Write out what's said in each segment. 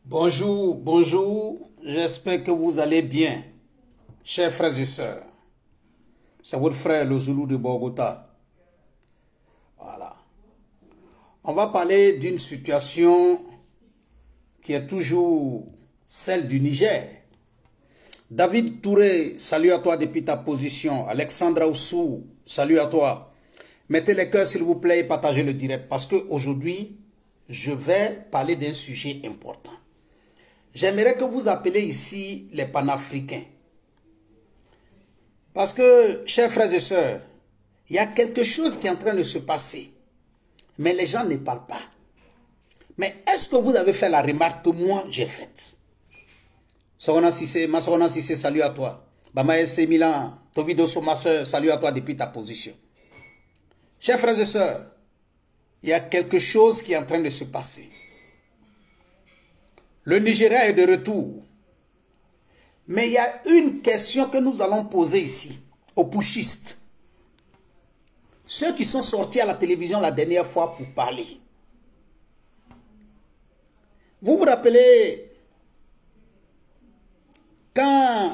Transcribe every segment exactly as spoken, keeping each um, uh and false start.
Bonjour, bonjour, j'espère que vous allez bien, chers frères et sœurs. C'est votre frère le Zoulou de Bogota. Voilà. On va parler d'une situation qui est toujours celle du Niger. David Touré, salut à toi depuis ta position. Alexandra Oussou, salut à toi. Mettez les cœurs s'il vous plaît et partagez le direct parce qu'aujourd'hui, je vais parler d'un sujet important. J'aimerais que vous appeliez ici les panafricains. Parce que, chers frères et sœurs, il y a quelque chose qui est en train de se passer. Mais les gens ne parlent pas. Mais est-ce que vous avez fait la remarque que moi j'ai faite? Sorona Sissé, ma Sorona Sissé, salut à toi. Bama F C Milan, Tobi Dosso, ma soeur, salut à toi depuis ta position. Chers frères et sœurs, il y a quelque chose qui est en train de se passer. Le Nigeria est de retour. Mais il y a une question que nous allons poser ici, aux pushistes. Ceux qui sont sortis à la télévision la dernière fois pour parler. Vous vous rappelez quand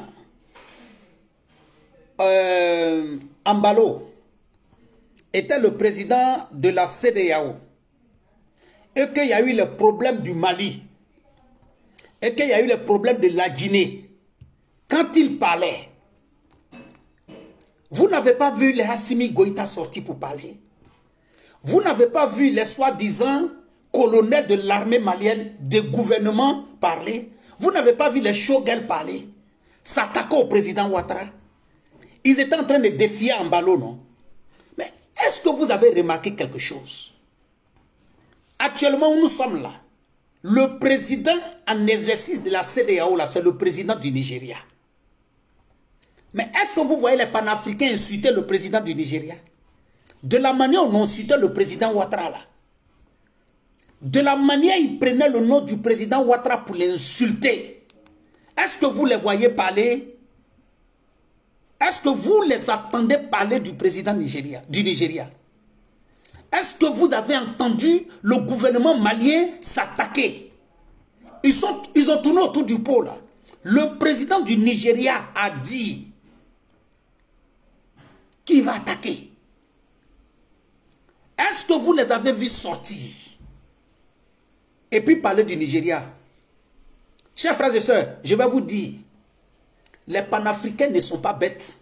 euh, Ambalo était le président de la C E D E A O et qu'il y a eu le problème du Mali et qu'il y a eu le problème de la Guinée, quand il parlait, vous n'avez pas vu les Assimi Goïta sortis pour parler. Vous n'avez pas vu les soi-disant colonels de l'armée malienne, du gouvernement parler. Vous n'avez pas vu les Shogel parler, s'attaquer au président Ouattara. Ils étaient en train de défier Ambalo, non? Mais est-ce que vous avez remarqué quelque chose? Actuellement, où nous sommes là, le président en exercice de la C E D E A O, c'est le président du Nigeria. Mais est-ce que vous voyez les panafricains insulter le président du Nigeria? De la manière où on insultait le président Ouattara là. De la manière où ils prenaient le nom du président Ouattara pour l'insulter. Est-ce que vous les voyez parler? Est-ce que vous les attendez parler du président Nigeria, du Nigeria? Est-ce que vous avez entendu le gouvernement malien s'attaquer? Ils, sont, ils ont tourné autour du pot là. Le président du Nigeria a dit qu'il va attaquer. Est-ce que vous les avez vus sortir et puis parler du Nigeria? Chers frères et sœurs, je vais vous dire, les panafricains ne sont pas bêtes.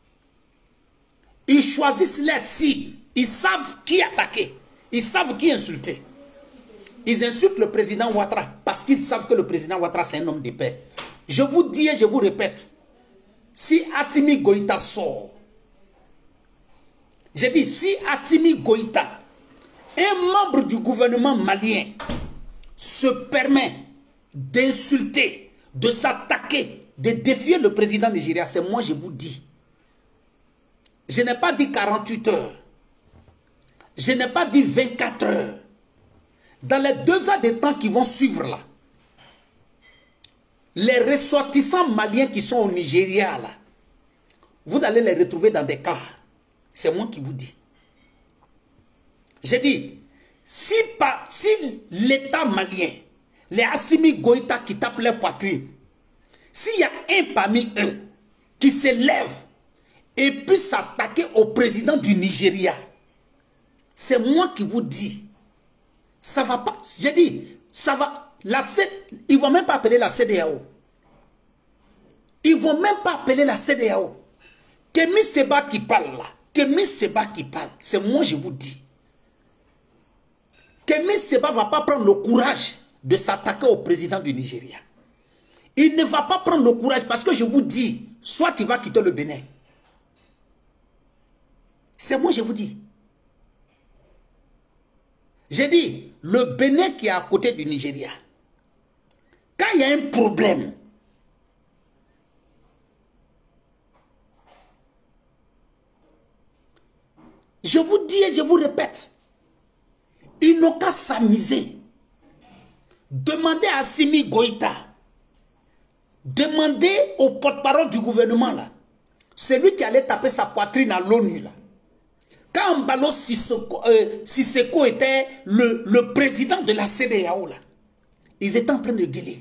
Ils choisissent leur cible. Ils savent qui attaquer. Ils savent qui insulter. Ils insultent le président Ouattara parce qu'ils savent que le président Ouattara c'est un homme de paix. Je vous dis et je vous répète, si Assimi Goïta sort, j'ai dit si Assimi Goïta, un membre du gouvernement malien, se permet d'insulter, de s'attaquer, de défier le président nigérien, c'est moi je vous dis. Je n'ai pas dit quarante-huit heures. Je n'ai pas dit vingt-quatre heures. Dans les deux heures de temps qui vont suivre là, les ressortissants maliens qui sont au Nigeria là, vous allez les retrouver dans des cas. C'est moi qui vous dis. J'ai dit, si, si l'État malien, les Assimi Goïta qui tapent leur poitrine, s'il y a un parmi eux qui se lève et puis s'attaquer au président du Nigeria, c'est moi qui vous dis, ça va pas. J'ai dit, ça va. La C, ils ne vont même pas appeler la C E D E A O. Ils ne vont même pas appeler la C E D E A O. Kémy Séba qui parle là, Kémy Séba qui parle, c'est moi je vous dis. Kémy Séba ne va pas prendre le courage de s'attaquer au président du Nigeria. Il ne va pas prendre le courage parce que je vous dis, soit il va quitter le Bénin. C'est moi je vous dis. J'ai dit, le Bénin qui est à côté du Nigeria, quand il y a un problème, je vous dis et je vous répète, ils n'ont qu'à s'amuser. Demandez à Assimi Goïta, demandez au porte-parole du gouvernement là, celui qui allait taper sa poitrine à l'ONU là. Quand Mbalo Sissoko, euh, Sissoko était le, le président de la C E D E A O, là, Ils étaient en train de gueuler.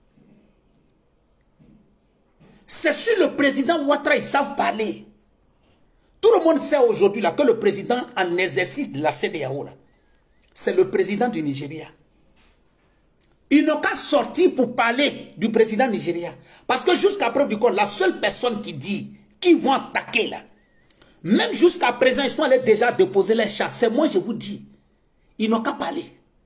C'est sur le président Ouattara, ils savent parler. Tout le monde sait aujourd'hui que le président en exercice de la C E D E A O, c'est le président du Nigeria. Ils n'ont qu'à sortir pour parler du président nigérien. Parce que jusqu'à preuve du compte, la seule personne qui dit qu'ils vont attaquer là, même jusqu'à présent, ils sont allés déjà déposer les chats. C'est moi, je vous dis. Ils n'ont qu'à parler.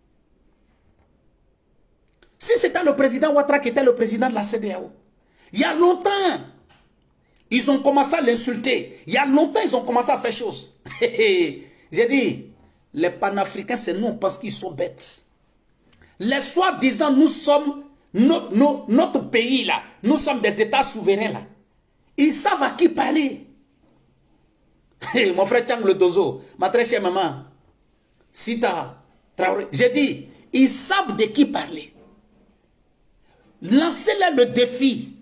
Si c'était le président Ouattara qui était le président de la C E D E A O, il y a longtemps, ils ont commencé à l'insulter. Il y a longtemps, ils ont commencé à faire chose. J'ai dit, les panafricains, c'est nous, parce qu'ils sont bêtes. Les soi-disant, nous sommes, no, no, notre pays là, nous sommes des États souverains là. Ils savent à qui parler. Hey, mon frère Tchang le Dozo, ma très chère maman, Sita Traoré, j'ai dit, ils savent de qui parler. Lancez-leur le défi.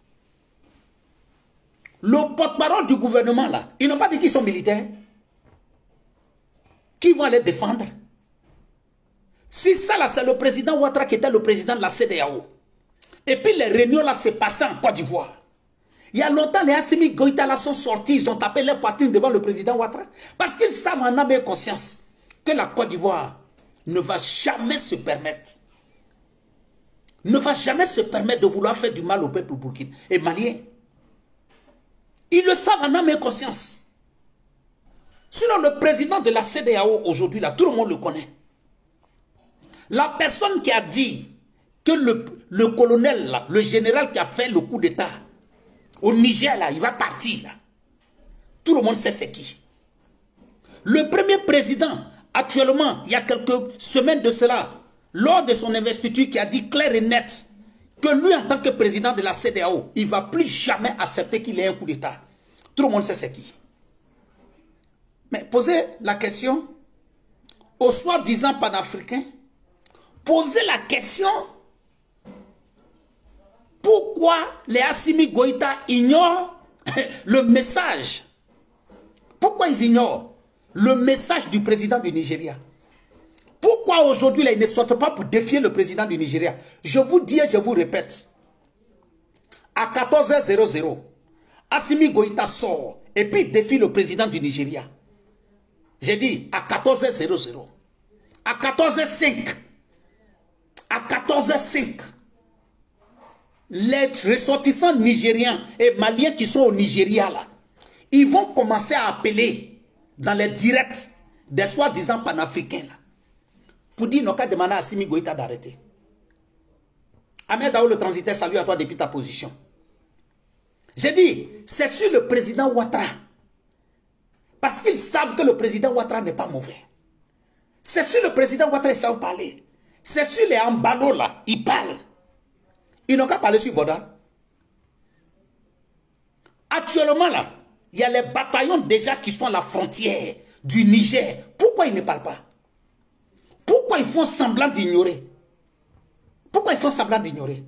Le porte-parole du gouvernement là, ils n'ont pas dit qu'ils sont militaires. Qui vont les défendre? Si ça là, c'est le président Ouattara qui était le président de la C E D E A O. Et puis les réunions là se passaient en Côte d'Ivoire. Il y a longtemps, les Assimi Goïta là sont sortis, ils ont tapé leur poitrine devant le président Ouattara. Parce qu'ils savent en âme et conscience que la Côte d'Ivoire ne va jamais se permettre. Ne va jamais se permettre de vouloir faire du mal au peuple burkinabé et malien. Ils le savent en âme et conscience. Sinon, le président de la C E D E A O aujourd'hui, là, tout le monde le connaît. La personne qui a dit que le, le colonel, là, le général qui a fait le coup d'État au Niger, là, il va partir. Là. Tout le monde sait c'est qui. Le premier président, actuellement, il y a quelques semaines de cela, lors de son investiture, qui a dit clair et net que lui, en tant que président de la C E D E A O, il ne va plus jamais accepter qu'il ait un coup d'État. Tout le monde sait c'est qui. Mais posez la question aux soi-disant panafricains, posez la question pourquoi les Assimi Goïta ignorent le message. Pourquoi ils ignorent le message du président du Nigeria? Pourquoi aujourd'hui ils ne sortent pas pour défier le président du Nigeria? Je vous dis et je vous répète, à quatorze heures, Assimi Goïta sort et puis défie le président du Nigeria. J'ai dit à quatorze heures, à quatorze heures cinq, à quatorze heures cinq, les ressortissants nigériens et maliens qui sont au Nigeria là, ils vont commencer à appeler dans les directs des soi-disant panafricains là, pour dire, non, qu'à demander à Assimi Goïta d'arrêter. Ahmed Daou le transitaire, salut à toi depuis ta position. J'ai dit, c'est sur le président Ouattara. Parce qu'ils savent que le président Ouattara n'est pas mauvais. C'est sur le président Ouattara, ils savent parler. C'est sur les Ambalo là, ils parlent. Ils n'ont qu'à parler sur Boda. Actuellement là, il y a les bataillons déjà qui sont à la frontière du Niger. Pourquoi ils ne parlent pas? Pourquoi ils font semblant d'ignorer? Pourquoi ils font semblant d'ignorer?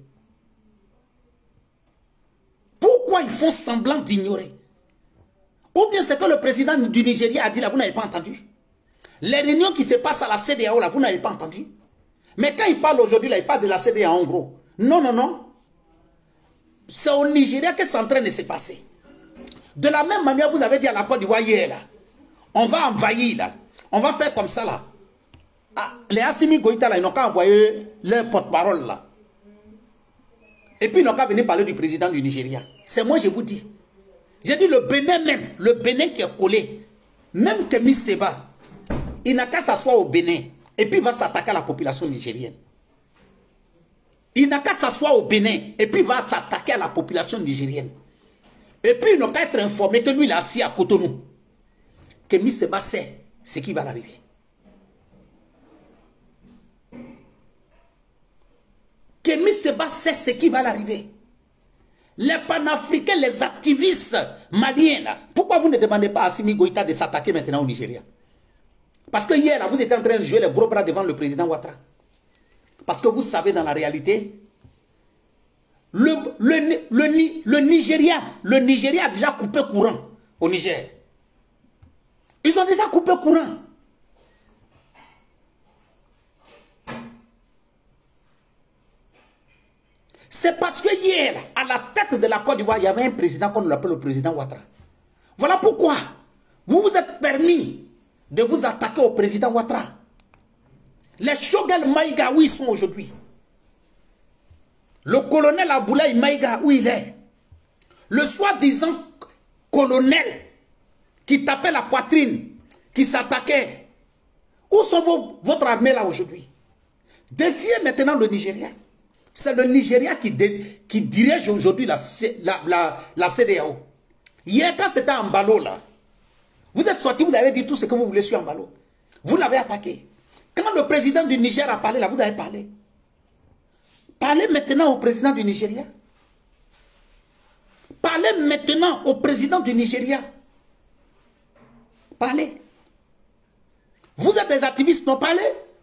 Pourquoi ils font semblant d'ignorer? Ou bien c'est que le président du Nigeria a dit là, vous n'avez pas entendu? Les réunions qui se passent à la C E D E A O là, vous n'avez pas entendu? Mais quand il parle aujourd'hui là, il parle de la C E D E A O en gros. Non, non, non. C'est au Nigeria que c'est en train de se passer. De la même manière, vous avez dit à la Côte d'Ivoire hier là, on va envahir là, on va faire comme ça là. Ah, les Assimi Goïta là, ils n'ont qu'à envoyer leur porte-parole là. Et puis ils n'ont qu'à venir parler du président du Nigeria. C'est moi, je vous dis. J'ai dit le Bénin même, le Bénin qui est collé, même Kémy Séba, il n'a qu'à s'asseoir au Bénin et puis il va s'attaquer à la population nigérienne. Il n'a qu'à s'asseoir au Bénin et puis il va s'attaquer à la population nigérienne. Et puis il n'a qu'à être informé que lui il est assis à Cotonou. Kémy Séba sait ce qui va l'arriver. Kémy Séba sait ce qui va l'arriver. Les panafricains, les activistes maliens, là, pourquoi vous ne demandez pas à Assimi Goïta de s'attaquer maintenant au Nigeria? Parce que hier, là, vous étiez en train de jouer les gros bras devant le président Ouattara. Parce que vous savez, dans la réalité, le, le, le, le, Nigeria, le Nigeria a déjà coupé courant au Niger. Ils ont déjà coupé courant. C'est parce que hier, à la tête de la Côte d'Ivoire, il y avait un président qu'on appelle le président Ouattara. Voilà pourquoi vous vous êtes permis de vous attaquer au président Ouattara. Les Choguel Maïga, où ils sont aujourd'hui? Le colonel Aboulaye Maïga, où il est? Le soi-disant colonel qui tapait la poitrine, qui s'attaquait. Où sont vos, votre armée là aujourd'hui? Défiez maintenant le Nigeria. C'est le Nigeria qui, dé, qui dirige aujourd'hui la, la, la, la C D A O. Hier, quand c'était en Mbalo, là, vous êtes sortis, vous avez dit tout ce que vous voulez sur Mbalo. Vous l'avez attaqué. Quand le président du Niger a parlé, là, vous avez parlé. Parlez maintenant au président du Nigeria. Parlez maintenant au président du Nigeria. Parlez. Vous êtes des activistes, non? Parlez.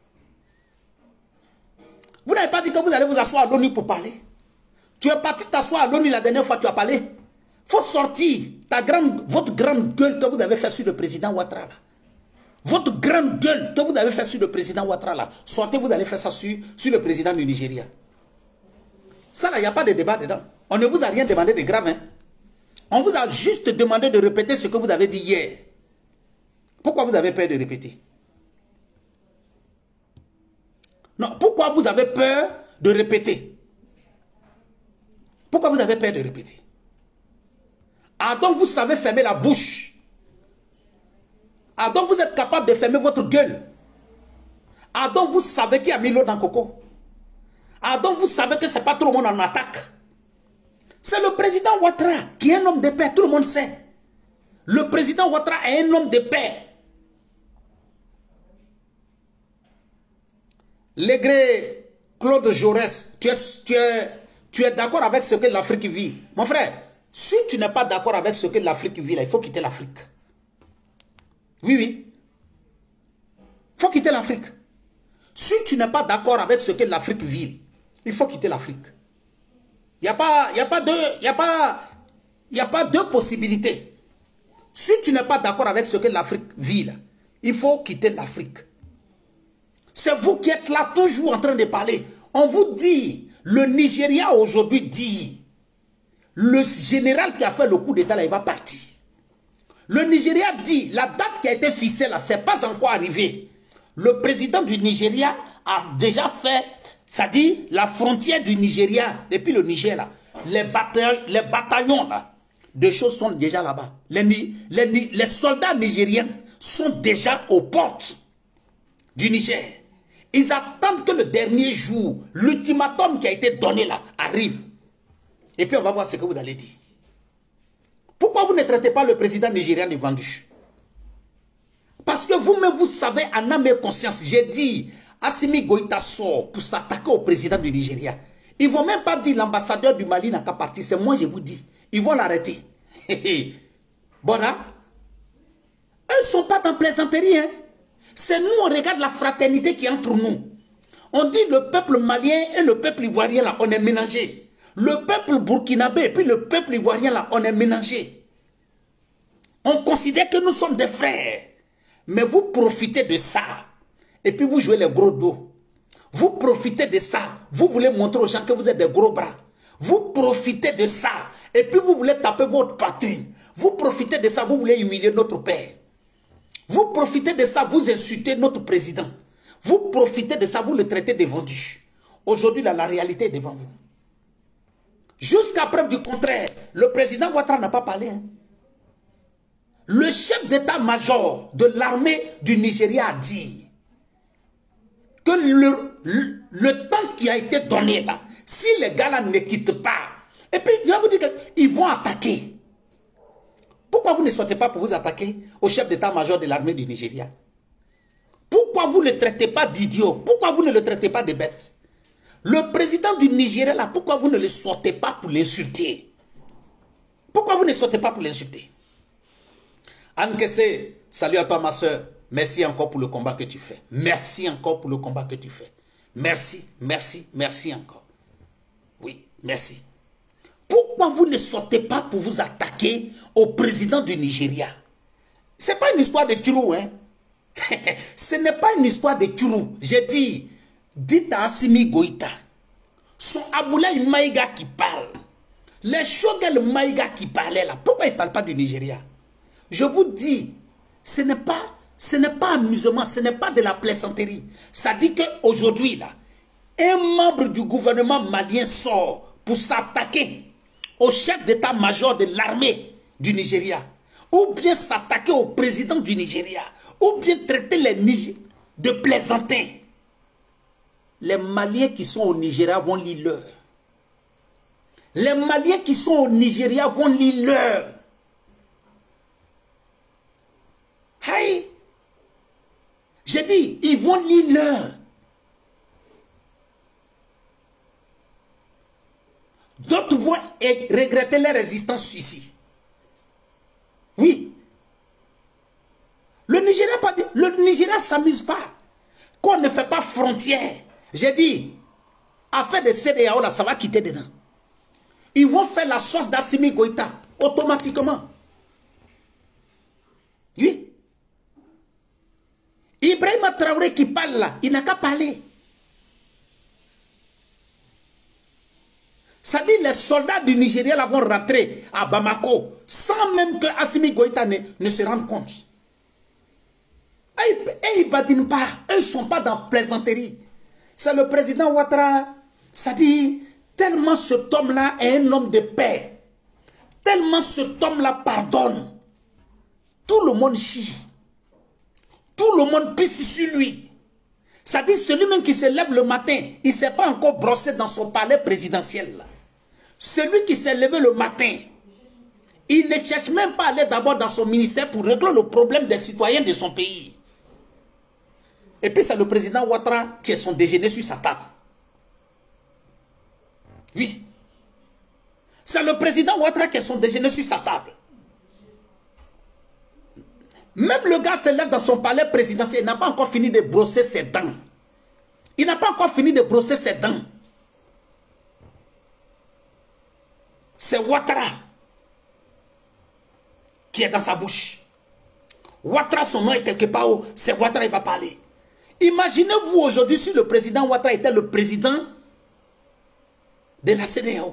Vous n'avez pas dit que vous allez vous asseoir à l'ONU pour parler. Tu es parti t'asseoir à l'ONU la dernière fois que tu as parlé. Il faut sortir ta grande, votre grande gueule que vous avez fait sur le président Ouattara. Là. Votre grande gueule que vous avez fait sur le président Ouattara. Là. Sortez, vous allez faire ça sur, sur le président du Nigeria. Ça, là, il n'y a pas de débat dedans. On ne vous a rien demandé de grave. Hein? On vous a juste demandé de répéter ce que vous avez dit hier. Pourquoi vous avez peur de répéter? Non, pourquoi vous avez peur de répéter? Pourquoi vous avez peur de répéter? Ah donc vous savez fermer la bouche. Ah donc vous êtes capable de fermer votre gueule. Ah donc vous savez qui a mis l'eau dans le coco. Ah donc vous savez que ce n'est pas tout le monde en attaque. C'est le président Ouattara qui est un homme de paix, tout le monde sait. Le président Ouattara est un homme de paix. Légré Claude Jaurès, tu es, tu es, tu es d'accord avec ce que l'Afrique vit. Mon frère, si tu n'es pas d'accord avec ce que l'Afrique vit, là, il faut quitter l'Afrique. Oui, oui. Il faut quitter l'Afrique. Si tu n'es pas d'accord avec ce que l'Afrique vit, il faut quitter l'Afrique. Il n'y a pas, il y a pas deux, il y a pas, il y a pas deux possibilités. Si tu n'es pas d'accord avec ce que l'Afrique vit, là, il faut quitter l'Afrique. C'est vous qui êtes là toujours en train de parler. On vous dit, le Nigeria aujourd'hui dit, le général qui a fait le coup d'état là, il va partir. Le Nigeria dit, la date qui a été fixée là, c'est pas encore arrivé. Le président du Nigeria a déjà fait, ça dit, la frontière du Nigeria, depuis le Niger là, les bataillons, les bataillons là, de choses sont déjà là-bas. Les, les, les soldats nigériens sont déjà aux portes du Niger. Ils attendent que le dernier jour, l'ultimatum qui a été donné là, arrive. Et puis on va voir ce que vous allez dire. Pourquoi vous ne traitez pas le président nigérien de vendu? Parce que vous-même, vous savez, en âme et conscience, j'ai dit, Assimi Goïta sort pour s'attaquer au président du Nigeria. Ils ne vont même pas dire l'ambassadeur du Mali n'a qu'à partir. C'est moi, je vous dis. Ils vont l'arrêter. Bon, là, eux ne sont pas dans plaisanterie, hein. C'est nous, on regarde la fraternité qui est entre nous. On dit le peuple malien et le peuple ivoirien, là, on est mélangés. Le peuple burkinabé et puis le peuple ivoirien, là, on est mélangés. On considère que nous sommes des frères. Mais vous profitez de ça. Et puis vous jouez les gros dos. Vous profitez de ça. Vous voulez montrer aux gens que vous êtes des gros bras. Vous profitez de ça. Et puis vous voulez taper votre patrie. Vous profitez de ça. Vous voulez humilier notre père. Vous profitez de ça, vous insultez notre président. Vous profitez de ça, vous le traitez de vendu. Aujourd'hui, la, la réalité est devant vous. Jusqu'à preuve du contraire, le président Ouattara n'a pas parlé. Hein. Le chef d'état-major de l'armée du Nigeria a dit que le, le, le temps qui a été donné là, si les gars-là ne quittent pas, et puis je vais vous dire qu'ils vont attaquer. Pourquoi vous ne sortez pas pour vous attaquer au chef d'état-major de l'armée du Nigeria? Pourquoi vous ne le traitez pas d'idiot? Pourquoi vous ne le traitez pas de bête? Le président du Nigeria, là, pourquoi vous ne le sortez pas pour l'insulter? Pourquoi vous ne sortez pas pour l'insulter? Anne Kessé, salut à toi ma soeur. Merci encore pour le combat que tu fais. Merci encore pour le combat que tu fais. Merci, merci, merci encore. Oui, merci. Pourquoi vous ne sortez pas pour vous attaquer au président du Nigeria? Ce n'est pas une histoire de Turou, hein? Ce n'est pas une histoire de Turou. J'ai dit, dites à Assimi Goïta, sont Aboulaye Maïga qui parlent. Les Choguel Maïga qui parlaient là, pourquoi ils ne parlent pas du Nigeria? Je vous dis, ce n'est pas, ce n'est pas amusement, ce n'est pas de la plaisanterie. Ça dit qu'aujourd'hui, là, un membre du gouvernement malien sort pour s'attaquer au chef d'état-major de l'armée du Nigeria, ou bien s'attaquer au président du Nigeria, ou bien traiter les Nigériens de plaisantins. Les Maliens qui sont au Nigeria vont lire l'heure. Les Maliens qui sont au Nigeria vont lire l'heure. Aïe. J'ai dit, ils vont lire l'heure. D'autres vont regretter leur résistance ici. Oui. Le Nigeria, pas, le Nigeria ne s'amuse pas. Qu'on ne fait pas frontière. J'ai dit, affaire de C D A O, là, ça va quitter dedans. Ils vont faire la sauce d'Assimi Goïta, automatiquement. Oui. Ibrahima Traoré qui parle là, il n'a qu'à parler. Ça dit, les soldats du Nigeria là vont rentrer à Bamako sans même que Assimi Goïta ne, ne se rende compte. Et ils ne badinent pas, eux ne sont pas dans plaisanterie. C'est le président Ouattara, ça dit, tellement cet homme-là est un homme de paix, tellement cet homme-là pardonne, tout le monde chie, tout le monde pisse sur lui. Ça dit, celui-même qui se lève le matin, il ne s'est pas encore brossé dans son palais présidentiel. Celui qui s'est levé le matin, il ne cherche même pas à aller d'abord dans son ministère pour régler le problème des citoyens de son pays. Et puis c'est le président Ouattara qui est son déjeuner sur sa table. Oui. C'est le président Ouattara qui est son déjeuner sur sa table. Même le gars se lève dans son palais présidentiel, il n'a pas encore fini de brosser ses dents. Il n'a pas encore fini de brosser ses dents. C'est Ouattara qui est dans sa bouche. Ouattara, son nom est quelque part où c'est Ouattara, il va parler. Imaginez-vous aujourd'hui si le président Ouattara était le président de la C D A O.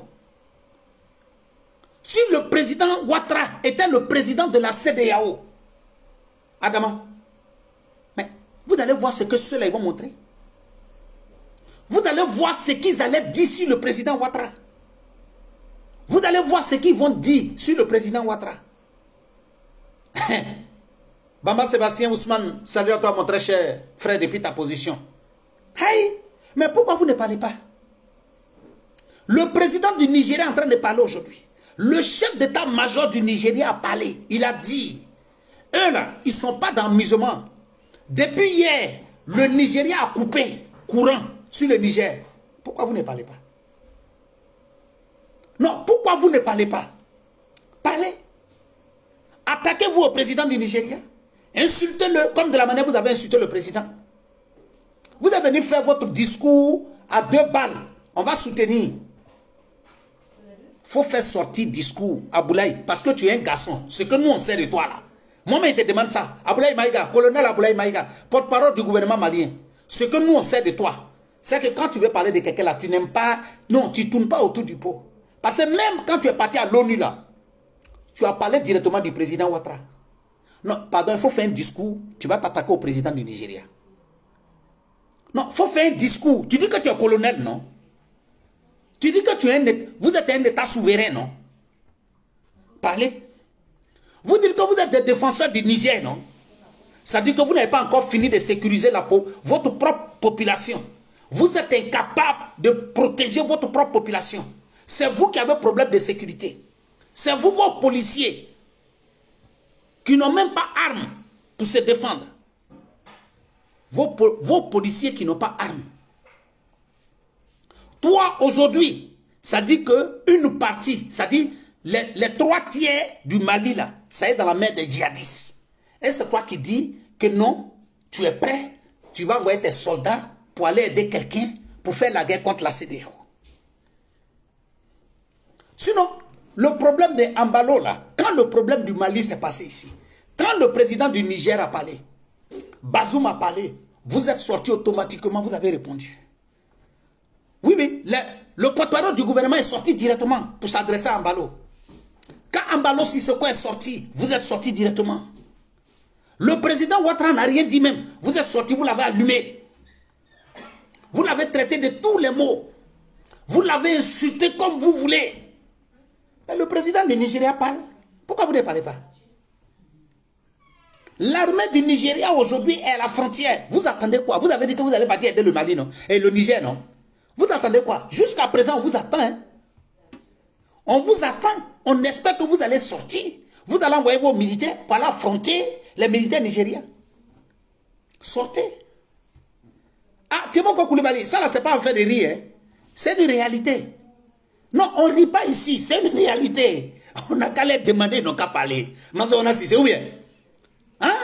Si le président Ouattara était le président de la C D A O, Adama, mais vous allez voir ce que ceux-là vont montrer. Vous allez voir ce qu'ils allaient dire sur le président Ouattara. Vous allez voir ce qu'ils vont dire sur le président Ouattara. Bamba Sébastien Ousmane, salut à toi mon très cher frère depuis ta position. Hey, mais pourquoi vous ne parlez pas? Le président du Nigeria est en train de parler aujourd'hui. Le chef d'état-major du Nigeria a parlé. Il a dit, eux là, ils ne sont pas dans l'amusement. Depuis hier, le Nigeria a coupé courant sur le Niger. Pourquoi vous ne parlez pas? Non, pourquoi vous ne parlez pas? Parlez. Attaquez-vous au président du Nigeria. Insultez-le comme de la manière que vous avez insulté le président. Vous devez venir faire votre discours à deux balles. On va soutenir. Il faut faire sortir discours à Aboulaye parce que tu es un garçon. Ce que nous on sait de toi là. Moi-même je te demande ça. Aboulaye Maïga, colonel Aboulaye Maïga, porte-parole du gouvernement malien. Ce que nous on sait de toi, c'est que quand tu veux parler de quelqu'un là, tu n'aimes pas, non, tu ne tournes pas autour du pot. Parce que même quand tu es parti à l'ONU là, tu as parlé directement du président Ouattara. Non, pardon, il faut faire un discours. Tu vas t'attaquer au président du Nigeria. Non, il faut faire un discours. Tu dis que tu es colonel, non? Tu dis que tu es un, vous êtes un État souverain, non? Parlez. Vous dites que vous êtes des défenseurs du Niger, non? Ça dit que vous n'avez pas encore fini de sécuriser la, votre propre population. Vous êtes incapable de protéger votre propre population. C'est vous qui avez problème de sécurité. C'est vous, vos policiers, qui n'ont même pas armes pour se défendre. Vos, vos policiers qui n'ont pas armes. Toi, aujourd'hui, ça dit qu'une partie, ça dit les, les trois tiers du Mali, là, ça est dans la main des djihadistes. Et c'est toi qui dis que non, tu es prêt, tu vas envoyer tes soldats pour aller aider quelqu'un pour faire la guerre contre la C D A O. Sinon, le problème de Ambalo, là, quand le problème du Mali s'est passé ici, quand le président du Niger a parlé, Bazoum a parlé, vous êtes sorti automatiquement, vous avez répondu. Oui, mais les, le porte-parole du gouvernement est sorti directement pour s'adresser à Embalo. Quand Embalo Sissoko est sorti, vous êtes sorti directement. Le président Ouattara n'a rien dit même. Vous êtes sorti, vous l'avez allumé. Vous l'avez traité de tous les mots. Vous l'avez insulté comme vous voulez. Mais le président du Nigeria parle. Pourquoi vous ne parlez pas? L'armée du Nigeria aujourd'hui est à la frontière. Vous attendez quoi? Vous avez dit que vous allez partir aider le Mali, non? Et le Niger, non? Vous attendez quoi? Jusqu'à présent, on vous attend. Hein? On vous attend. On espère que vous allez sortir. Vous allez envoyer vos militaires pour aller affronter les militaires nigériens. Sortez. Ah, Timoko Koulibaly, ça là, c'est pas un fait de rire. Hein? C'est une réalité. Non, on ne rit pas ici. C'est une réalité. On n'a qu'à les demander, ils n'ont qu'à parler. Mais on a si c'est où bien? Hein?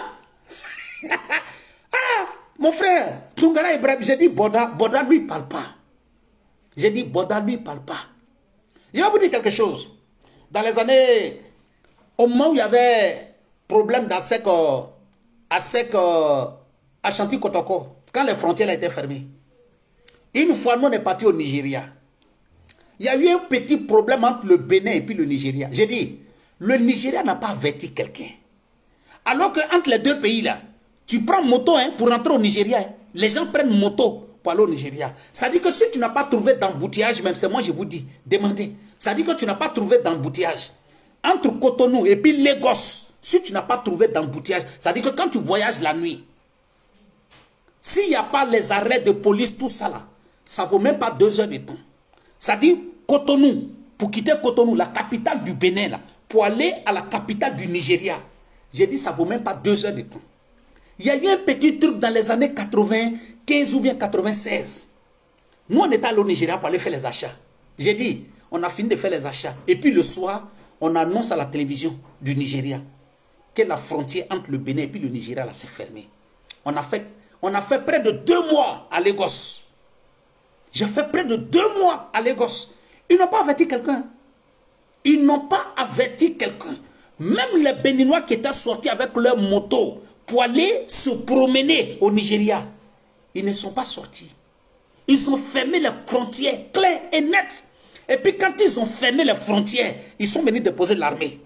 Ah, mon frère, Tungara Ibrahim, j'ai dit Boda, Boda lui parle pas. J'ai dit Boda lui parle pas. Je vais vous dire quelque chose. Dans les années, au moment où il y avait problème d'Asek, Asek, Ashanti Kotoko, quand les frontières étaient fermées, une fois nous on est parti au Nigeria, il y a eu un petit problème entre le Bénin et puis le Nigeria. J'ai dit, le Nigeria n'a pas averti quelqu'un. Alors que entre les deux pays là, tu prends moto hein, pour rentrer au Nigeria. Hein. Les gens prennent moto pour aller au Nigeria. Ça dit que si tu n'as pas trouvé d'embouteillage, même c'est moi je vous dis, demandez. Ça dit que tu n'as pas trouvé d'embouteillage. Entre Cotonou et puis Lagos, si tu n'as pas trouvé d'embouteillage, ça dit que quand tu voyages la nuit, s'il n'y a pas les arrêts de police, tout ça là, ça ne vaut même pas deux heures de temps. Ça dit Cotonou, pour quitter Cotonou, la capitale du Bénin là, pour aller à la capitale du Nigeria. J'ai dit, ça ne vaut même pas deux heures de temps. Il y a eu un petit truc dans les années quatre-vingt-quinze ou bien quatre-vingt-seize. Nous, on était allé au Nigeria pour aller faire les achats. J'ai dit, on a fini de faire les achats. Et puis le soir, on annonce à la télévision du Nigeria que la frontière entre le Bénin et puis le Nigeria là s'est fermée. On a fait, on a fait près de deux mois à Lagos. J'ai fait près de deux mois à Lagos. Ils n'ont pas averti quelqu'un. Ils n'ont pas averti quelqu'un. Même les Béninois qui étaient sortis avec leur moto pour aller se promener au Nigeria, ils ne sont pas sortis. Ils ont fermé les frontières claires et nettes. Et puis quand ils ont fermé les frontières, ils sont venus déposer l'armée.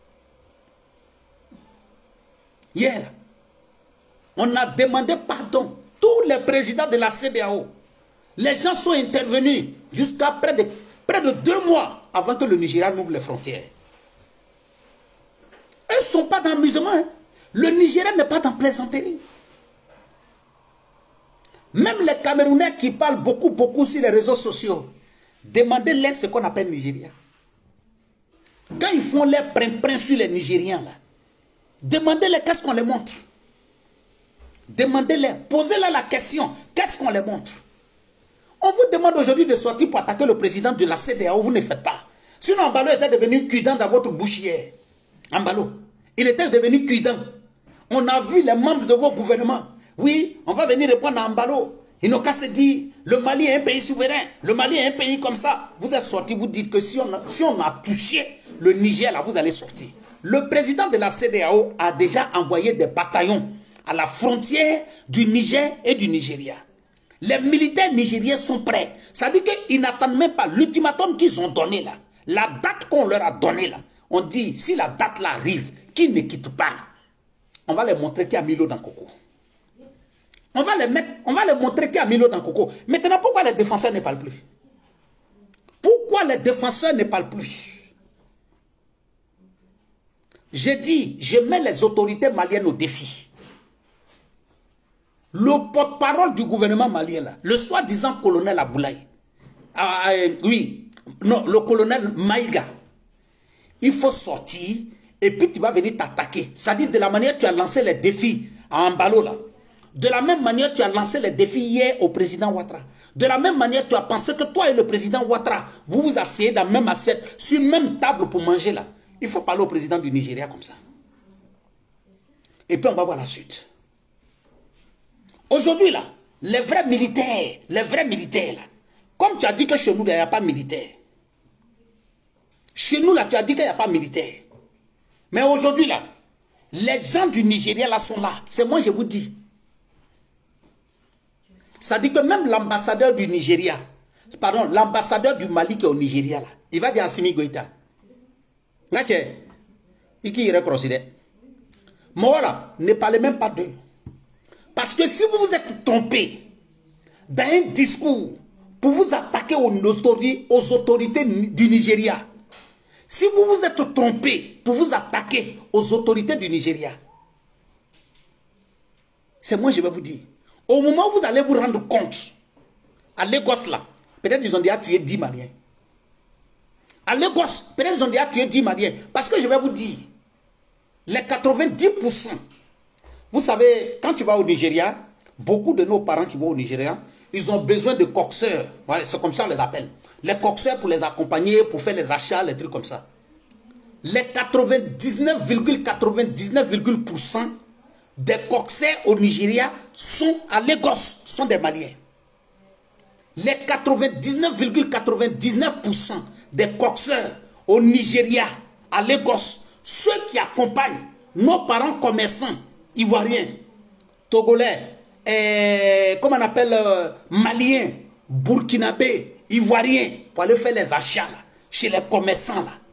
Hier, on a demandé pardon. Tous les présidents de la C E D E A O, les gens sont intervenus jusqu'à près de, près de deux mois avant que le Nigeria n'ouvre les frontières. Ils ne sont pas dans l'amusement. Hein. Le Nigeria n'est pas dans plaisanterie. Même les Camerounais qui parlent beaucoup, beaucoup sur les réseaux sociaux, demandez-les ce qu'on appelle Nigeria. Quand ils font les prin-prin sur les Nigériens, là, demandez-les qu'est-ce qu'on les montre. Demandez-les, posez-leur la question, qu'est-ce qu'on les montre. On vous demande aujourd'hui de sortir pour attaquer le président de la C E D E A O, vous ne faites pas. Sinon, Embalo était devenu cuidant dans votre bouche hier. Embalo, il était devenu cuidant. On a vu les membres de vos gouvernements. Oui, on va venir répondre à Embalo. Ils n'ont qu'à se dire, le Mali est un pays souverain, le Mali est un pays comme ça. Vous êtes sortis, vous dites que si on a, si on a touché le Niger, là, vous allez sortir. Le président de la C E D E A O a déjà envoyé des bataillons à la frontière du Niger et du Nigeria. Les militaires nigériens sont prêts. Ça dit qu'ils n'attendent même pas l'ultimatum qu'ils ont donné là. La date qu'on leur a donnée là. On dit, si la date là arrive, qu'ils ne quittent pas, on va les montrer qu'il y a mis l'eau dans le coco. On va les mettre, on va les montrer qu'il y a mis l'eau dans le coco. Maintenant, pourquoi les défenseurs ne parlent plus? Pourquoi les défenseurs ne parlent plus? J'ai dit, je mets les autorités maliennes au défi. Le porte-parole du gouvernement malien, là, le soi-disant colonel Aboulaye, ah, euh, oui, non, le colonel Maïga, il faut sortir et puis tu vas venir t'attaquer. C'est-à-dire de la manière que tu as lancé les défis à Embalo, là. De la même manière tu as lancé les défis hier au président Ouattara. De la même manière tu as pensé que toi et le président Ouattara, vous vous asseyez dans la même assiette, sur la même table pour manger là. Il faut parler au président du Nigeria comme ça. Et puis on va voir la suite. Aujourd'hui, là, les vrais militaires, les vrais militaires, là, comme tu as dit que chez nous, il n'y a pas de militaire. Chez nous, là, tu as dit qu'il n'y a pas de militaire. Mais aujourd'hui, là, les gens du Nigeria, là, sont là. C'est moi, je vous dis. Ça dit que même l'ambassadeur du Nigeria, pardon, l'ambassadeur du Mali qui est au Nigeria, là, il va dire Assimi Goïta. Il qui irait considérer. Mais voilà, ne parlez même pas d'eux. Parce que si vous vous êtes trompé dans un discours pour vous attaquer aux autorités, aux autorités du Nigeria, si vous vous êtes trompé pour vous attaquer aux autorités du Nigeria, c'est moi je vais vous dire. Au moment où vous allez vous rendre compte, à Lagos là, peut-être ils ont déjà tué dix Maliens. À Lagos, peut-être ils ont déjà tué dix Maliens. Parce que je vais vous dire, les quatre-vingt-dix pour cent, vous savez, quand tu vas au Nigeria, beaucoup de nos parents qui vont au Nigeria, ils ont besoin de coxeurs. Ouais, c'est comme ça on les appelle. Les coxeurs pour les accompagner, pour faire les achats, les trucs comme ça. Les quatre-vingt-dix-neuf virgule quatre-vingt-dix-neuf pour cent des coxeurs au Nigeria sont à Lagos, sont des Maliens. Les quatre-vingt-dix-neuf virgule quatre-vingt-dix-neuf pour cent des coxeurs au Nigeria, à Lagos, ceux qui accompagnent nos parents commerçants ivoiriens, togolais, et, comment on appelle, euh, maliens, burkinabés, ivoiriens, pour aller faire les achats là, chez les commerçants là.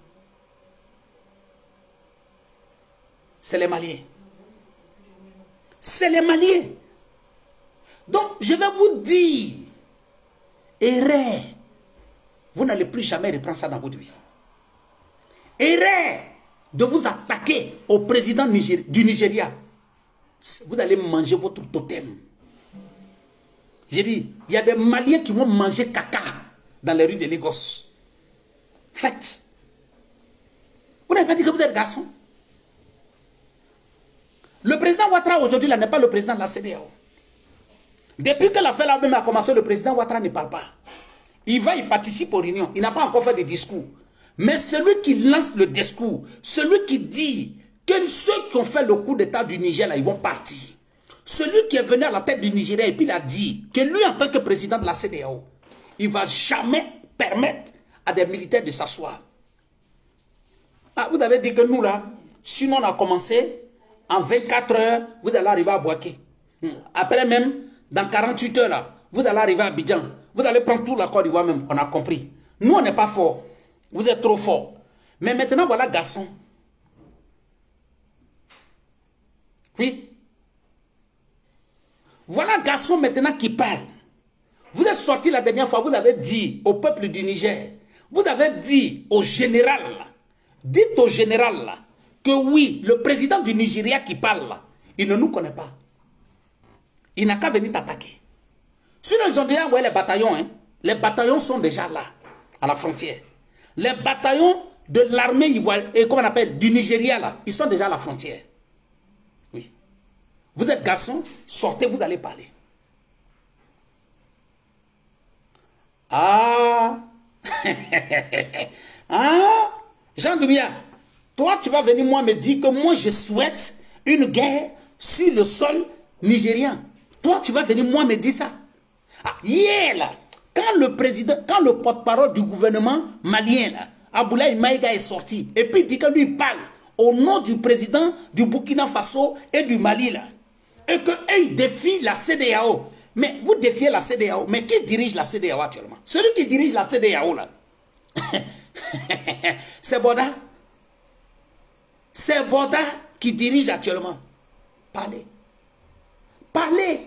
C'est les Maliens. C'est les Maliens. Donc, je vais vous dire, erreur, vous n'allez plus jamais reprendre ça dans votre vie. Erreur de vous attaquer au président du Nigeria. Vous allez manger votre totem. J'ai dit, il y a des Maliens qui vont manger caca dans les rues de Lagos. Faites. Vous n'avez pas dit que vous êtes garçon. Le président Ouattara aujourd'hui n'est pas le président de la C E D E A O. Depuis que l'affaire là même a commencé, le président Ouattara ne parle pas. Il va, il participe aux réunions. Il n'a pas encore fait de discours. Mais celui qui lance le discours, celui qui dit que ceux qui ont fait le coup d'état du Niger, là, ils vont partir. Celui qui est venu à la tête du Nigeria et puis il a dit que lui, en tant que président de la C E D E A O, il ne va jamais permettre à des militaires de s'asseoir. Ah, vous avez dit que nous, là, sinon on a commencé, en vingt-quatre heures, vous allez arriver à Bouaké. Après même, dans quarante-huit heures, là, vous allez arriver à Abidjan. Vous allez prendre tout la Côte d'Ivoire même, on a compris. Nous, on n'est pas forts. Vous êtes trop forts. Mais maintenant, voilà, garçon. Oui. Voilà, garçon, maintenant qui parle. Vous êtes sorti la dernière fois, vous avez dit au peuple du Niger, vous avez dit au général, dites au général, là, que oui, le président du Nigeria qui parle là, il ne nous connaît pas. Il n'a qu'à venir t'attaquer. Sinon, ils ont déjà envoyé les bataillons. Hein. Les bataillons sont déjà là, à la frontière. Les bataillons de l'armée ivoirienne, et comment on appelle, du Nigeria là, ils sont déjà à la frontière. Oui. Vous êtes garçon, sortez, vous allez parler. Ah, ah, Jean Doubia. Toi, tu vas venir moi me dire que moi, je souhaite une guerre sur le sol nigérien. Toi, tu vas venir moi me dire ça. Ah, hier, là, quand le président, quand le porte-parole du gouvernement malien, là, Aboulaye Maïga est sorti, et puis il dit que lui il parle au nom du président du Burkina Faso et du Mali, là, et qu'il défie la C E D E A O. Mais vous défiez la C E D E A O, mais qui dirige la C E D E A O actuellement? Celui qui dirige la C E D E A O, là, c'est Boda. C'est Boda qui dirige actuellement. Parlez. Parlez.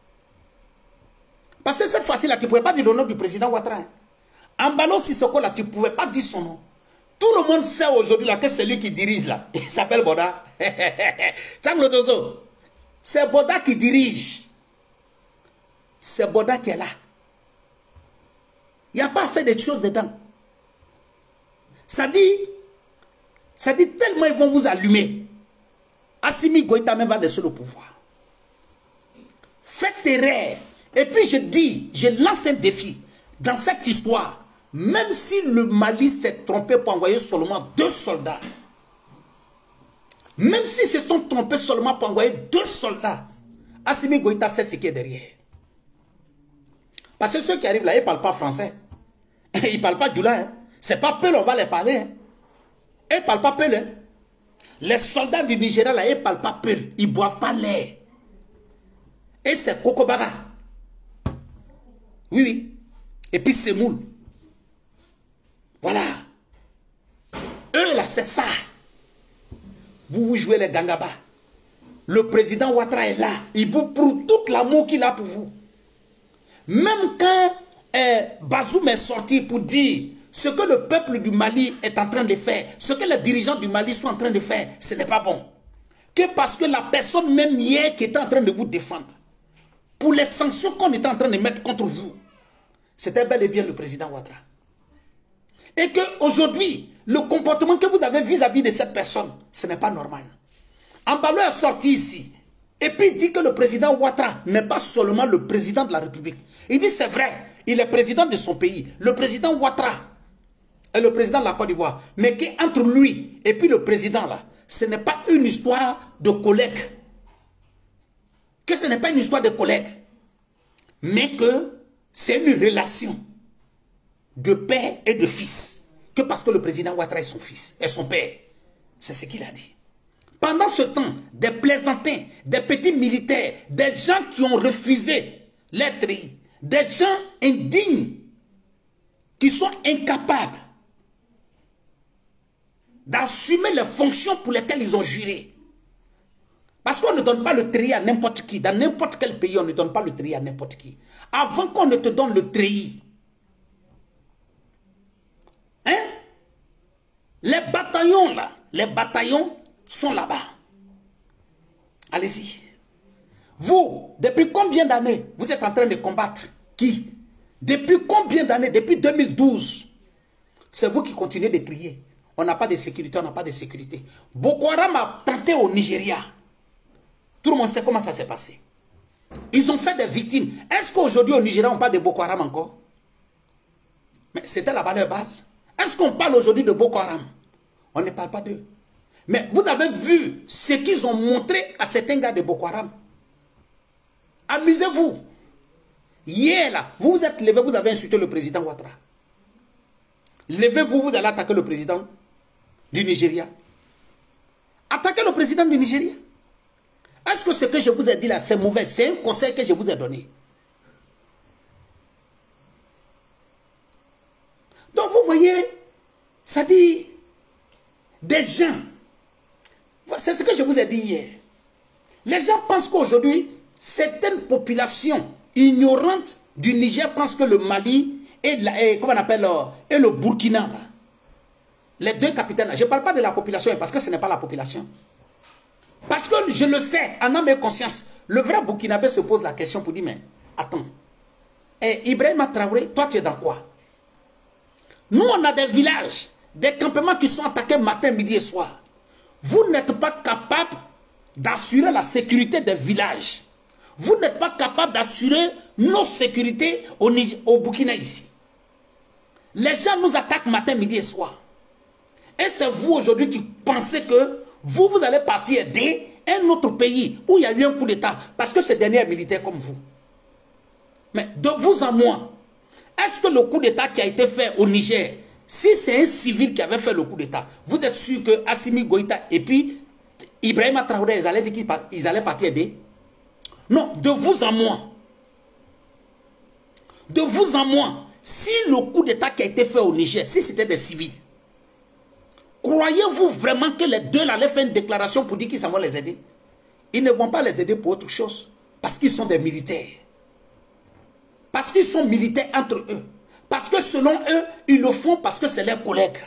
Parce que cette fois-ci-là, tu ne pouvais pas dire le nom du président Ouattara. Ambalo Sissoko, là, tu ne pouvais pas dire son nom. Tout le monde sait aujourd'hui que c'est lui qui dirige là. Il s'appelle Boda. C'est Boda qui dirige. C'est Boda qui est là. Il n'y a pas fait des choses dedans. Ça dit, ça dit tellement ils vont vous allumer. Assimi Goïta même va laisser le pouvoir. Faites erreur. Et puis je dis, je lance un défi. Dans cette histoire, même si le Mali s'est trompé pour envoyer seulement deux soldats, même si se sont trompés seulement pour envoyer deux soldats, Assimi Goïta sait ce qui est derrière. Parce que ceux qui arrivent là, ils ne parlent pas français. Ils ne parlent pas du là. Hein. Ce n'est pas peu, on va les parler. Hein. Ils ne parlent pas peu. Hein. Les soldats du Nigeria, là, ils ne parlent pas peu. Ils ne boivent pas l'air. Et c'est Kokobara. Oui, oui. et puis Semoul. Voilà. Eux là, c'est ça. Vous vous jouez les gangabas. Le président Ouattara est là. Il vous prouve tout l'amour qu'il a pour vous. Même quand eh, Bazoum est sorti pour dire ce que le peuple du Mali est en train de faire, ce que les dirigeants du Mali sont en train de faire, ce n'est pas bon. Que parce que la personne même hier qui était en train de vous défendre, pour les sanctions qu'on était en train de mettre contre vous, c'était bel et bien le président Ouattara. Et qu'aujourd'hui, le comportement que vous avez vis-à-vis de cette personne, ce n'est pas normal. Ambalo est sorti ici. Et puis il dit que le président Ouattara n'est pas seulement le président de la République. Il dit c'est vrai, il est président de son pays. Le président Ouattara est le président de la Côte d'Ivoire. Mais qu'entre lui et puis le président là, ce n'est pas une histoire de collègue. Que ce n'est pas une histoire de collègue. Mais que c'est une relation de père et de fils. Que parce que le président Ouattara est son fils, est son père. C'est ce qu'il a dit. Pendant ce temps, des plaisantins, des petits militaires, des gens qui ont refusé l'être, des gens indignes, qui sont incapables d'assumer les fonctions pour lesquelles ils ont juré. Parce qu'on ne donne pas le treillis à n'importe qui. Dans n'importe quel pays, on ne donne pas le treillis à n'importe qui. Avant qu'on ne te donne le treillis, hein? Les bataillons là, les bataillons sont là-bas. Allez-y. Vous, depuis combien d'années vous êtes en train de combattre? Qui? Depuis combien d'années? Depuis deux mille douze. C'est vous qui continuez de crier. On n'a pas de sécurité, on n'a pas de sécurité. Boko Haram a tenté au Nigeria. Tout le monde sait comment ça s'est passé. Ils ont fait des victimes. Est-ce qu'aujourd'hui au Nigeria on parle de Boko Haram encore? Mais c'était là-bas leur base. Est-ce qu'on parle aujourd'hui de Boko Haram? On ne parle pas d'eux. Mais vous avez vu ce qu'ils ont montré à certains gars de Boko Haram. Amusez-vous. Hier, là, vous vous êtes levé, vous avez insulté le président Ouattara. Levez-vous, vous allez attaquer le président du Nigeria. Attaquez le président du Nigeria. Est-ce que ce que je vous ai dit là, c'est mauvais? C'est un conseil que je vous ai donné. Donc vous voyez, ça dit des gens. C'est ce que je vous ai dit hier. Les gens pensent qu'aujourd'hui, certaines populations ignorantes du Niger pensent que le Mali et, la, et, comment on appelle, et le Burkina, là, les deux capitaines, je ne parle pas de la population parce que ce n'est pas la population. Parce que je le sais, en âme et conscience, le vrai Burkinabé se pose la question pour dire, mais attends, et Ibrahima Traoré, toi tu es dans quoi? Nous on a des villages, des campements qui sont attaqués matin, midi et soir. Vous n'êtes pas capable d'assurer la sécurité des villages. Vous n'êtes pas capable d'assurer nos sécurités au, au Burkina ici. Les gens nous attaquent matin, midi et soir. Et c'est vous aujourd'hui qui pensez que vous, vous allez partir aider un autre pays où il y a eu un coup d'État parce que ce dernier est militaire comme vous. Mais de vous à moi, est-ce que le coup d'État qui a été fait au Niger, si c'est un civil qui avait fait le coup d'État, vous êtes sûr que Assimi Goïta et puis Ibrahima Traoré, ils allaient dire qu'ils allaient partir aider? Non, de vous à moi. De vous à moi, si le coup d'État qui a été fait au Niger, si c'était des civils, croyez-vous vraiment que les deux allaient faire une déclaration pour dire qu'ils s'en vont les aider? Ils ne vont pas les aider pour autre chose. Parce qu'ils sont des militaires. Parce qu'ils sont militaires entre eux. Parce que selon eux, ils le font parce que c'est leurs collègues.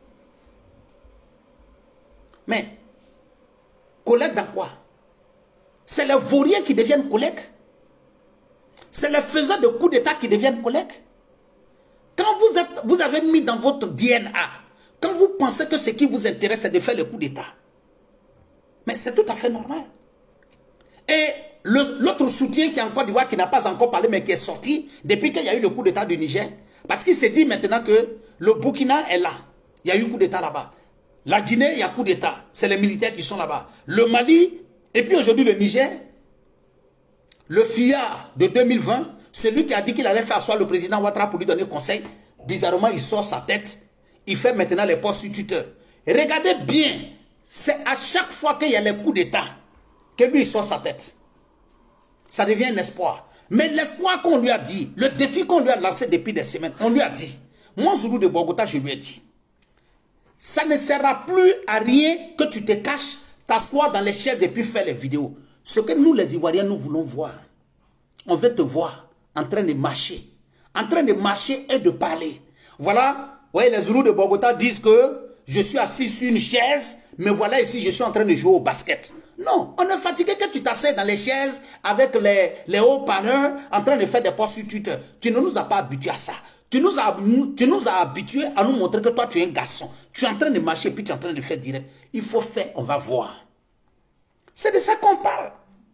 Mais, collègues dans quoi? C'est les vauriens qui deviennent collègues? C'est les faiseurs de coups d'État qui deviennent collègues? Quand vous, êtes, vous avez mis dans votre D N A, quand vous pensez que ce qui vous intéresse, c'est de faire le coup d'État, mais c'est tout à fait normal. Et l'autre soutien qui est en Côte d'Ivoire, qui n'a pas encore parlé, mais qui est sorti depuis qu'il y a eu le coup d'État du Niger, parce qu'il s'est dit maintenant que le Burkina est là. Il y a eu coup d'État là-bas. La Guinée, il y a coup d'État. C'est les militaires qui sont là-bas. Le Mali, et puis aujourd'hui le Niger, le F I A de deux mille vingt, celui qui a dit qu'il allait faire asseoir le président Ouattara pour lui donner conseil, bizarrement, il sort sa tête. Il fait maintenant les postes sur Twitter. Regardez bien, c'est à chaque fois qu'il y a les coups d'État que lui il sort sa tête. Ça devient un espoir. Mais l'espoir qu'on lui a dit, le défi qu'on lui a lancé depuis des semaines, on lui a dit, moi, Zoulou de Bogota, je lui ai dit, ça ne sera plus à rien que tu te caches, t'asseoir dans les chaises et puis faire les vidéos. Ce que nous, les Ivoiriens, nous voulons voir. On veut te voir en train de marcher. En train de marcher et de parler. Voilà, vous voyez, les Zoulous de Bogota disent que je suis assis sur une chaise, mais voilà ici, je suis en train de jouer au basket. Non, on est fatigué que tu t'asseyes dans les chaises avec les, les haut-parleurs en train de faire des posts sur Twitter. Tu ne nous as pas habitués à ça. Tu nous as, tu nous as habitués à nous montrer que toi, tu es un garçon. Tu es en train de marcher puis tu es en train de faire direct. Il faut faire, on va voir. C'est de ça qu'on parle.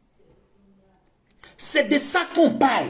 C'est de ça qu'on parle.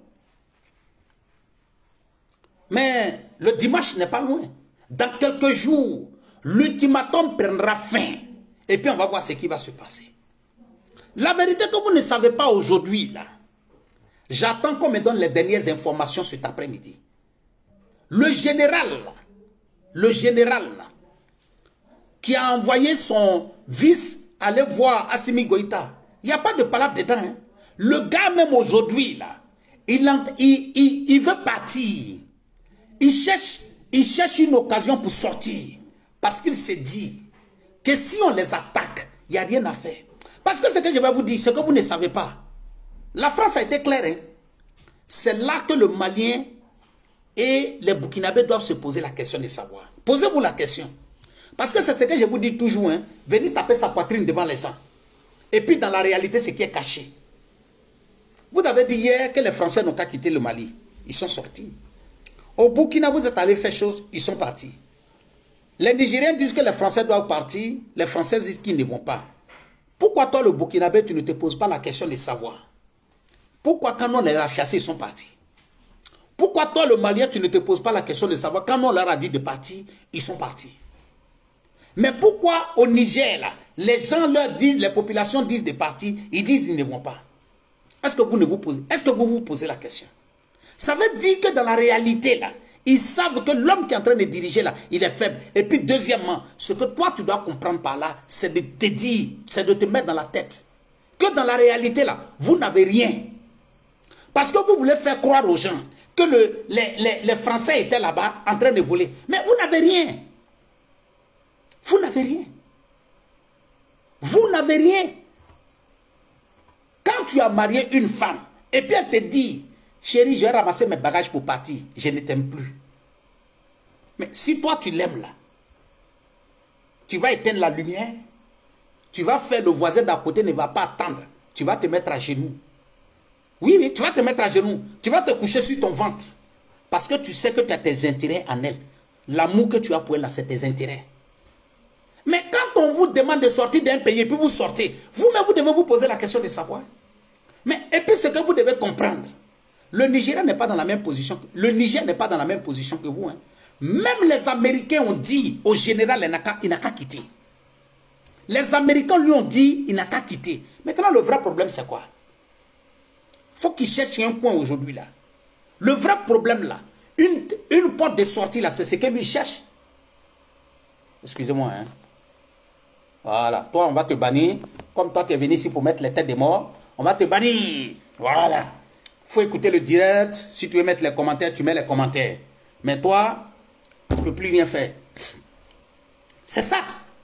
Mais le dimanche n'est pas loin. Dans quelques jours, l'ultimatum prendra fin. Et puis on va voir ce qui va se passer. La vérité que vous ne savez pas aujourd'hui, là, j'attends qu'on me donne les dernières informations cet après-midi. Le général, le général, là, qui a envoyé son vice aller voir Assimi Goïta, il n'y a pas de palabre dedans. Hein. Le gars même aujourd'hui, là, il, il, il, il veut partir. Il cherche, il cherche une occasion pour sortir. Parce qu'il s'est dit que si on les attaque, il n'y a rien à faire. Parce que ce que je vais vous dire, ce que vous ne savez pas, la France a été claire. Hein? C'est là que le Malien et les Burkinabés doivent se poser la question de savoir. Posez-vous la question. Parce que c'est ce que je vous dis toujours. Hein? Venez taper sa poitrine devant les gens. Et puis dans la réalité, ce qui est caché. Vous avez dit hier que les Français n'ont qu'à quitter le Mali. Ils sont sortis. Au Burkina, vous êtes allés faire chose, ils sont partis. Les Nigériens disent que les Français doivent partir, les Français disent qu'ils ne vont pas. Pourquoi toi, le Burkinabé, tu ne te poses pas la question de savoir? Pourquoi quand on les a chassés, ils sont partis? Pourquoi toi, le Malien, tu ne te poses pas la question de savoir quand on leur a dit de partir, ils sont partis? Mais pourquoi au Niger, là, les gens leur disent, les populations disent de partir, ils disent qu'ils ne vont pas? Est-ce que vous ne vous posez, est-ce que vous vous posez la question? Ça veut dire que dans la réalité, là, ils savent que l'homme qui est en train de diriger, là, il est faible. Et puis, deuxièmement, ce que toi, tu dois comprendre par là, c'est de te dire, c'est de te mettre dans la tête que dans la réalité, là, vous n'avez rien. Parce que vous voulez faire croire aux gens que le, les, les, les Français étaient là-bas en train de voler. Mais vous n'avez rien. Vous n'avez rien. Vous n'avez rien. Quand tu as marié une femme, et puis elle te dit, chérie, je vais ramasser mes bagages pour partir. Je ne t'aime plus. Mais si toi, tu l'aimes là, tu vas éteindre la lumière, tu vas faire le voisin d'à côté ne va pas attendre. Tu vas te mettre à genoux. Oui, oui, tu vas te mettre à genoux. Tu vas te coucher sur ton ventre. Parce que tu sais que tu as tes intérêts en elle. L'amour que tu as pour elle, là, c'est tes intérêts. Mais quand on vous demande de sortir d'un pays et puis vous sortez, vous-même, vous devez vous poser la question de savoir. Mais et puis ce que vous devez comprendre, le Nigeria n'est pas dans la même position. Que, le Niger n'est pas dans la même position que vous. Hein. Même les Américains ont dit au général, il n'a qu'à quitter. Les Américains lui ont dit, il n'a qu'à quitter. Maintenant, le vrai problème, c'est quoi? Il faut qu'il cherche un point aujourd'hui là. Le vrai problème là, une, une porte de sortie là, c'est ce que lui cherche. Excusez-moi. Hein. Voilà. Toi, on va te bannir. Comme toi, tu es venu ici pour mettre les têtes des morts, on va te bannir. Voilà. Il faut écouter le direct. Si tu veux mettre les commentaires, tu mets les commentaires. Mais toi, tu ne peux plus rien faire. C'est ça.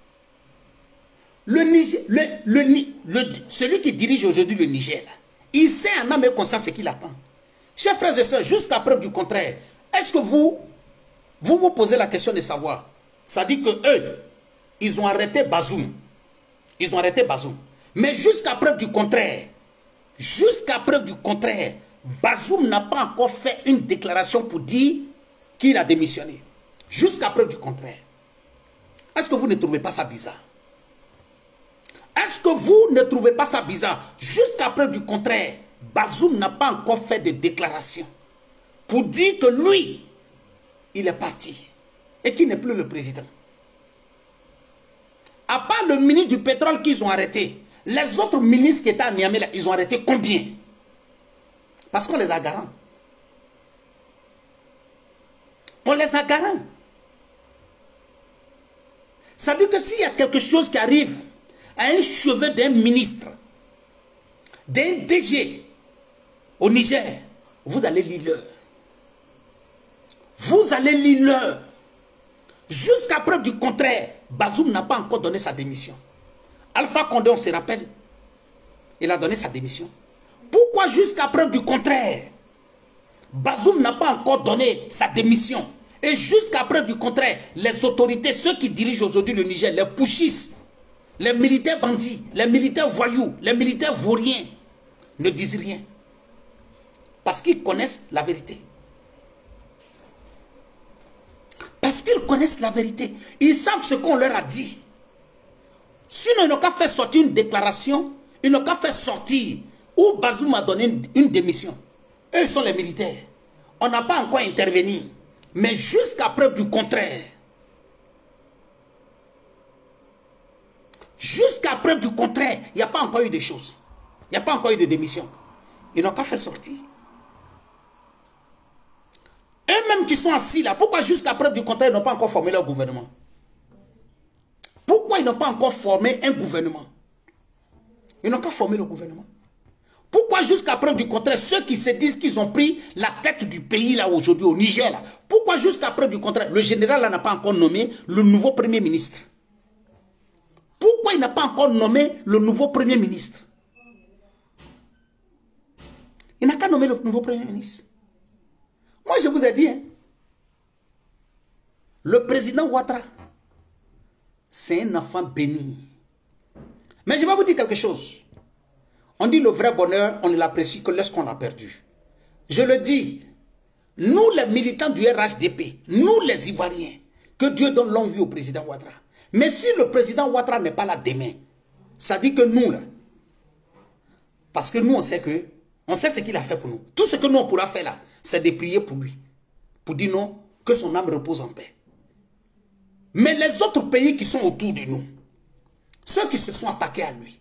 Le Niger, le, le, le, celui qui dirige aujourd'hui le Niger, là, il sait en âme et conscience ce qu'il attend. Chers frères et sœurs, jusqu'à preuve du contraire, est-ce que vous, vous vous posez la question de savoir? Ça dit que eux, ils ont arrêté Bazoum. Ils ont arrêté Bazoum. Mais jusqu'à preuve du contraire, jusqu'à preuve du contraire, Bazoum n'a pas encore fait une déclaration pour dire qu'il a démissionné. Jusqu'à preuve du contraire. Est-ce que vous ne trouvez pas ça bizarre? Est-ce que vous ne trouvez pas ça bizarre? Jusqu'à preuve du contraire, Bazoum n'a pas encore fait de déclaration pour dire que lui, il est parti et qu'il n'est plus le président. À part le ministre du pétrole qu'ils ont arrêté, les autres ministres qui étaient à Niamey, là, ils ont arrêté combien? Parce qu'on les a garants. On les a garants. Ça veut dire que s'il y a quelque chose qui arrive à un cheveu d'un ministre, d'un D G, au Niger, vous allez lire l'heure. Vous allez lire l'heure. Jusqu'à preuve du contraire, Bazoum n'a pas encore donné sa démission. Alpha Condé, on se rappelle, il a donné sa démission. Pourquoi jusqu'à preuve du contraire, Bazoum n'a pas encore donné sa démission? Et jusqu'à preuve du contraire, les autorités, ceux qui dirigent aujourd'hui le Niger, les putschistes, les militaires bandits, les militaires voyous, les militaires vauriens, ne disent rien. Parce qu'ils connaissent la vérité. Parce qu'ils connaissent la vérité. Ils savent ce qu'on leur a dit. Sinon, ils n'ont qu'à faire sortir une déclaration. Ils n'ont qu'à faire sortir où Bazoum a donné une, une démission. Eux, ils sont les militaires. On n'a pas encore intervenu. Mais jusqu'à preuve du contraire. Jusqu'à preuve du contraire, il n'y a pas encore eu de choses. Il n'y a pas encore eu de démission. Ils n'ont qu'à faire sortir. Eux-mêmes qui sont assis là, pourquoi jusqu'à preuve du contraire, ils n'ont pas encore formé leur gouvernement? Pourquoi ils n'ont pas encore formé un gouvernement? Ils n'ont pas formé le gouvernement. Pourquoi jusqu'à preuve du contraire, ceux qui se disent qu'ils ont pris la tête du pays là aujourd'hui, au Niger là, pourquoi jusqu'à preuve du contraire, le général là n'a pas encore nommé le nouveau premier ministre? Pourquoi il n'a pas encore nommé le nouveau premier ministre? Il n'a qu'à nommer le nouveau premier ministre. Moi, je vous ai dit, hein, le président Ouattara, c'est un enfant béni. Mais je vais vous dire quelque chose. On dit le vrai bonheur, on ne l'apprécie que lorsqu'on l'a perdu. Je le dis, nous les militants du R H D P, nous les Ivoiriens, que Dieu donne longue vie au président Ouattara. Mais si le président Ouattara n'est pas là demain, ça dit que nous, là, parce que nous, on sait que, on sait ce qu'il a fait pour nous. Tout ce que nous, on pourra faire là, c'est de prier pour lui. Pour dire non, que son âme repose en paix. Mais les autres pays qui sont autour de nous, ceux qui se sont attaqués à lui,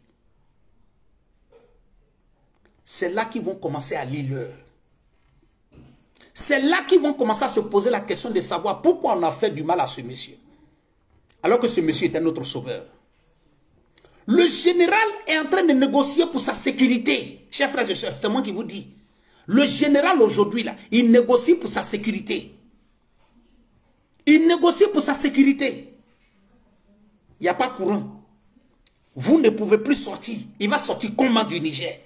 c'est là qu'ils vont commencer à lire l'heure. C'est là qu'ils vont commencer à se poser la question de savoir pourquoi on a fait du mal à ce monsieur. Alors que ce monsieur était notre sauveur. Le général est en train de négocier pour sa sécurité. Chers frères et sœurs, c'est moi qui vous dis. Le général aujourd'hui, là, il négocie pour sa sécurité. Il négocie pour sa sécurité. Il n'y a pas courant. Vous ne pouvez plus sortir. Il va sortir comment du Niger?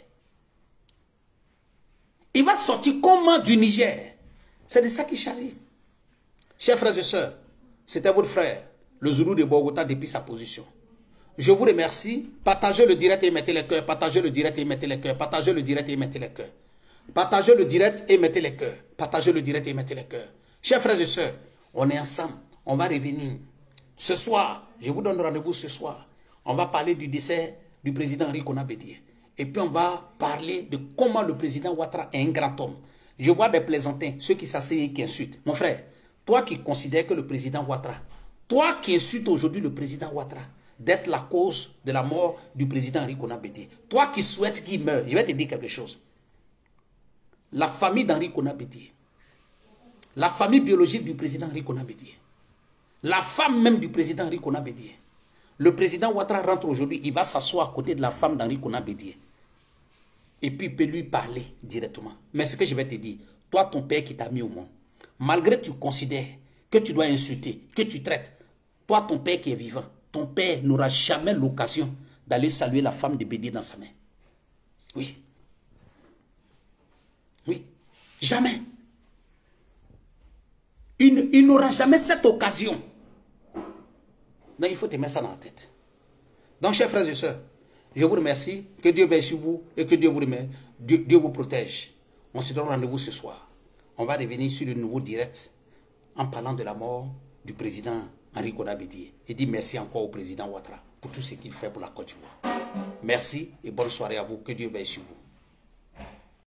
Il va sortir comment du Niger? C'est de ça qu'il s'agit. Chers frères et sœurs, c'était votre frère, le Zoulou de Bogota, depuis sa position. Je vous remercie. Partagez le direct et mettez les cœurs. Partagez le direct et mettez les cœurs. Partagez le direct et mettez les cœurs. Partagez le direct et mettez les cœurs. Partagez le direct et mettez les cœurs. Chers frères et sœurs, on est ensemble. On va revenir. Ce soir, je vous donne rendez-vous ce soir. On va parler du décès du président Henri Konan Bédié. Et puis on va parler de comment le président Ouattara est un grand homme. Je vois des plaisantins, ceux qui s'asseyent et qui insultent. Mon frère, toi qui considères que le président Ouattara, toi qui insultes aujourd'hui le président Ouattara, d'être la cause de la mort du président Henri Konan Bédié, toi qui souhaites qu'il meure, je vais te dire quelque chose. La famille d'Henri Konan Bédié, la famille biologique du président Henri Konan Bédié, la femme même du président Henri Konan Bédié, le président Ouattara rentre aujourd'hui, il va s'asseoir à côté de la femme d'Henri Konan Bédié. Et puis il peut lui parler directement. Mais ce que je vais te dire, toi, ton père qui t'a mis au monde, malgré que tu considères que tu dois insulter, que tu traites, toi, ton père qui est vivant, ton père n'aura jamais l'occasion d'aller saluer la femme de Bédié dans sa main. Oui. Oui. Jamais. Il, il n'aura jamais cette occasion. Donc il faut te mettre ça dans la tête. Donc, chers frères et sœurs, je vous remercie. Que Dieu veille sur vous et que Dieu vous remercie. Dieu, Dieu vous protège. On se donne rendez-vous ce soir. On va revenir sur le nouveau direct en parlant de la mort du président Henri Konan Bédié. Et dit merci encore au président Ouattara pour tout ce qu'il fait pour la Côte d'Ivoire. Merci et bonne soirée à vous. Que Dieu veille sur vous.